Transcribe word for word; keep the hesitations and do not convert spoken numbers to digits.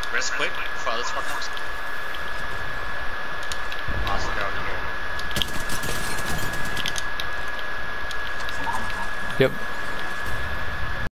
Rest quick before this fuck comes. Awesome, they're over here. Yep.